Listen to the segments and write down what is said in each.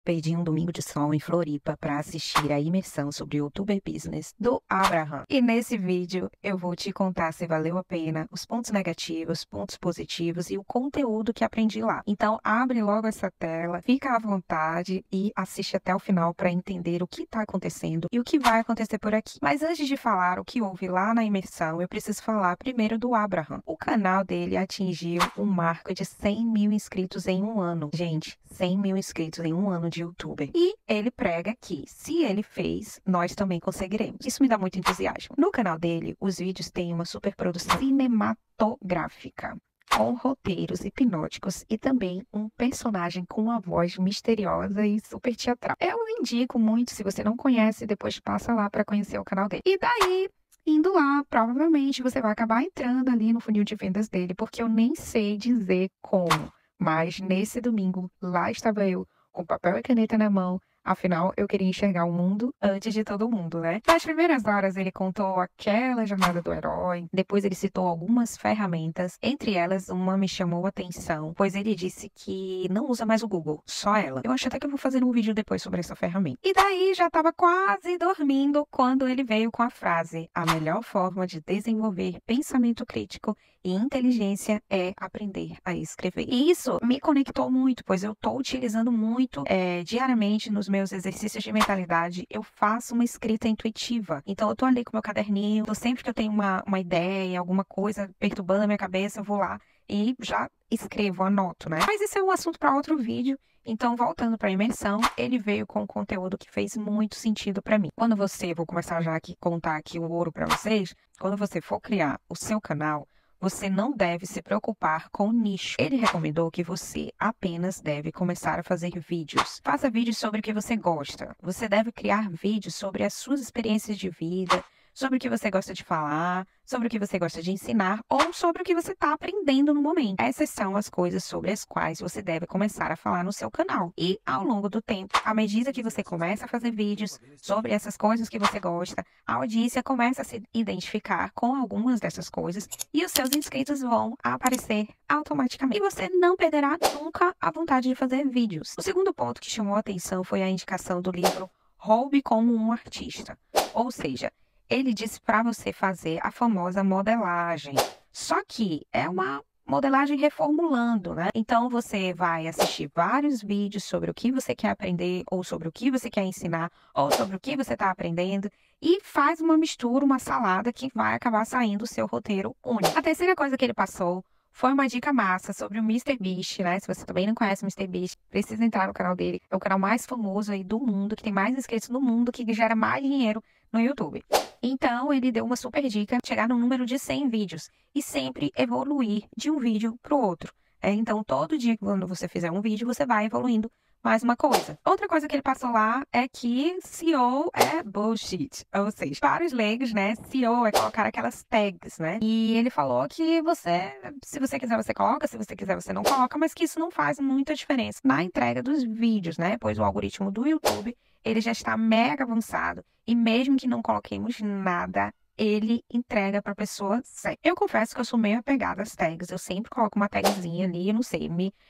Perdi um domingo de sol em Floripa para assistir a imersão sobre YouTuber Business do Abraham. E nesse vídeo eu vou te contar se valeu a pena, os pontos negativos, pontos positivos e o conteúdo que aprendi lá. Então abre logo essa tela, fica à vontade e assiste até o final para entender o que está acontecendo e o que vai acontecer por aqui. Mas antes de falar o que houve lá na imersão, eu preciso falar primeiro do Abraham. O canal dele atingiu um marco de 100 mil inscritos em um ano. Gente, 100 mil inscritos em um ano de YouTuber. E ele prega que, se ele fez, nós também conseguiremos. Isso me dá muito entusiasmo. No canal dele, os vídeos têm uma superprodução cinematográfica, com roteiros hipnóticos e também um personagem com uma voz misteriosa e super teatral. Eu indico muito, se você não conhece, depois passa lá para conhecer o canal dele. E daí, indo lá, provavelmente você vai acabar entrando ali no funil de vendas dele, porque eu nem sei dizer como. Mas nesse domingo, lá estava eu, com papel e caneta na mão. Afinal, eu queria enxergar o mundo antes de todo mundo, né? Nas primeiras horas, ele contou aquela jornada do herói. Depois, ele citou algumas ferramentas. Entre elas, uma me chamou a atenção, pois ele disse que não usa mais o Google, só ela. Eu acho até que eu vou fazer um vídeo depois sobre essa ferramenta. E daí, já estava quase dormindo quando ele veio com a frase: a melhor forma de desenvolver pensamento crítico e inteligência é aprender a escrever. E isso me conectou muito, pois eu estou utilizando muito diariamente nos meus exercícios de mentalidade. Eu faço uma escrita intuitiva. Então, eu estou ali com meu caderninho, sempre que eu tenho uma ideia, alguma coisa perturbando a minha cabeça, eu vou lá e já escrevo, anoto, né? Mas isso é um assunto para outro vídeo. Então, voltando para a imersão, ele veio com um conteúdo que fez muito sentido para mim. Vou começar já aqui contar aqui o ouro para vocês. Quando você for criar o seu canal, você não deve se preocupar com o nicho. Ele recomendou que você apenas deve começar a fazer vídeos. Faça vídeos sobre o que você gosta. Você deve criar vídeos sobre as suas experiências de vida, sobre o que você gosta de falar, sobre o que você gosta de ensinar ou sobre o que você está aprendendo no momento. Essas são as coisas sobre as quais você deve começar a falar no seu canal. E, ao longo do tempo, à medida que você começa a fazer vídeos sobre essas coisas que você gosta, a audiência começa a se identificar com algumas dessas coisas e os seus inscritos vão aparecer automaticamente. E você não perderá nunca a vontade de fazer vídeos. O segundo ponto que chamou a atenção foi a indicação do livro Roube como um Artista. Ou seja, ele disse para você fazer a famosa modelagem. Só que é uma modelagem reformulando, né? Então, você vai assistir vários vídeos sobre o que você quer aprender, ou sobre o que você quer ensinar, ou sobre o que você está aprendendo, e faz uma mistura, uma salada que vai acabar saindo o seu roteiro único. A terceira coisa que ele passou foi uma dica massa sobre o MrBeast, né? Se você também não conhece o MrBeast, precisa entrar no canal dele. É o canal mais famoso aí do mundo, que tem mais inscritos no mundo, que gera mais dinheiro no YouTube. Então, ele deu uma super dica, chegar no número de 100 vídeos e sempre evoluir de um vídeo para o outro. Então, todo dia quando você fizer um vídeo, você vai evoluindo mais uma coisa. Outra coisa que ele passou lá é que SEO é bullshit. Ou seja, para os leigos, né, SEO é colocar aquelas tags, né? E ele falou que se você quiser, você coloca, se você quiser, você não coloca, mas que isso não faz muita diferença na entrega dos vídeos, né? Pois o algoritmo do YouTube, ele já está mega avançado. E mesmo que não coloquemos nada, ele entrega para a pessoa certa. Eu confesso que eu sou meio apegada às tags. Eu sempre coloco uma tagzinha ali, eu não sei.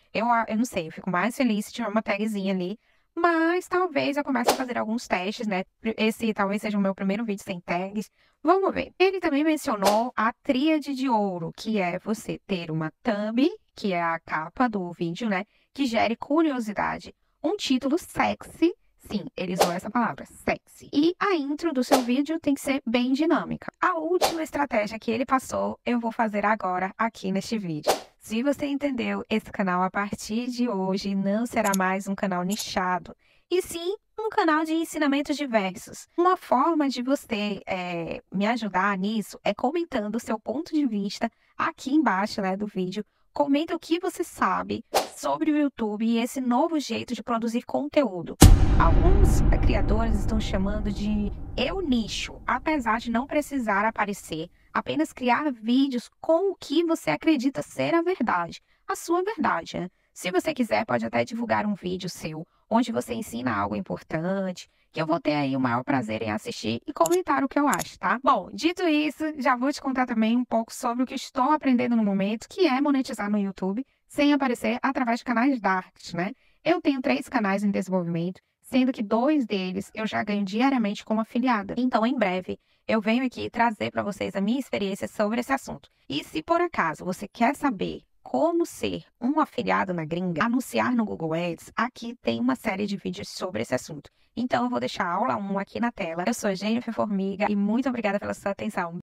Eu não sei, eu fico mais feliz se tiver uma tagzinha ali. Mas talvez eu comece a fazer alguns testes, né? Esse talvez seja o meu primeiro vídeo sem tags. Vamos ver. Ele também mencionou a tríade de ouro, que é você ter uma thumb, que é a capa do vídeo, né? Que gere curiosidade. Um título sexy. Sim, ele usou essa palavra, sexy. E a intro do seu vídeo tem que ser bem dinâmica. A última estratégia que ele passou, eu vou fazer agora aqui neste vídeo. Se você entendeu, esse canal a partir de hoje não será mais um canal nichado, e sim um canal de ensinamentos diversos. Uma forma de você me ajudar nisso é comentando o seu ponto de vista aqui embaixo, né, do vídeo. Comenta o que você sabe sobre o YouTube e esse novo jeito de produzir conteúdo. Alguns criadores estão chamando de eu nicho, apesar de não precisar aparecer, apenas criar vídeos com o que você acredita ser a verdade, a sua verdade, né? Se você quiser, pode até divulgar um vídeo seu, onde você ensina algo importante, que eu vou ter aí o maior prazer em assistir e comentar o que eu acho, tá? Bom, dito isso, já vou te contar também um pouco sobre o que estou aprendendo no momento, que é monetizar no YouTube, sem aparecer através de canais darks, né? Eu tenho 3 canais em desenvolvimento, sendo que 2 deles eu já ganho diariamente como afiliada. Então, em breve, eu venho aqui trazer para vocês a minha experiência sobre esse assunto. E se por acaso você quer saber como ser um afiliado na gringa, anunciar no Google Ads, aqui tem uma série de vídeos sobre esse assunto. Então, eu vou deixar a aula 1 aqui na tela. Eu sou Jennifer Formiga e muito obrigada pela sua atenção.